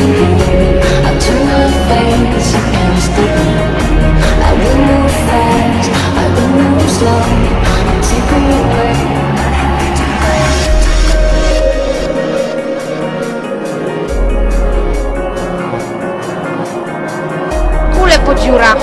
I'll turn my face against the wind. I will move fast, I will move slow. Take me away, I have to Kule po dziurach.